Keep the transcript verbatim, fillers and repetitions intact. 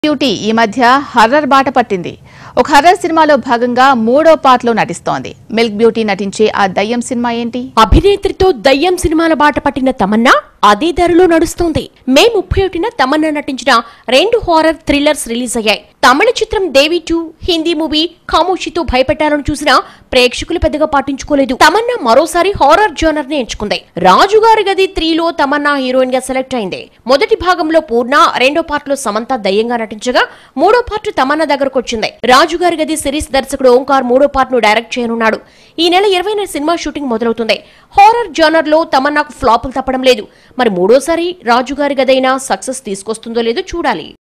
Beauty ఈ మధ్య horror బాట పట్టింది. ఒక హర్రర్ సినిమాలో భాగంగా మూడో పార్ట్ లో నటిస్తోంది. మిల్క్ బ్యూటీ నటించే ఆ దయ్యం సినిమా ఏంటి? అభినేత్రితో దయ్యం సినిమాల బాట పట్టిన తమన్నా అదే దారిలో నడుస్తోంది. మే ముప్పై ఒకటిన తమన్నా నటించిన రెండు హారర్ థ్రిల్లర్స్ రిలీజ్ అయ్యాయి. తమిళ చిత్రం దేవి టూ, హిందీ మూవీ ఖమోషితో భయపెట్టాలని చూసినా ప్రేక్షకులు పెద్దగా పట్టించుకోలేదు. తమన్నా మరోసారి హారర్ జోనర్ ని ఎంచుకుంది. రాజుగారి గది త్రీలో తమన్నా హీరోయిన్ గా సెలెక్ట్ అయింది. మొదటి భాగంలో పూర్ణ, రెండో పార్ట్ లో సమంత దయ్యంగా నటించగా మూడో పార్ట్ తమన్నా దగ్గరకు వచ్చింది. రాజుగారి గది సిరీస్ దర్శకుడు ఓంకార్ మూడో పార్ట్ ను డైరెక్ట్ చేయనున్నాడు. ఈ నెల ఇరవైన సినిమా షూటింగ్ మొదలవుతుంది. హారర్ జోనర్ లో తమన్నాకు ఫ్లాపులు తప్పడం లేదు. మరి మూడోసారి రాజుగారి గదైనా సక్సెస్ తీసుకొస్తుందో లేదో చూడాలి.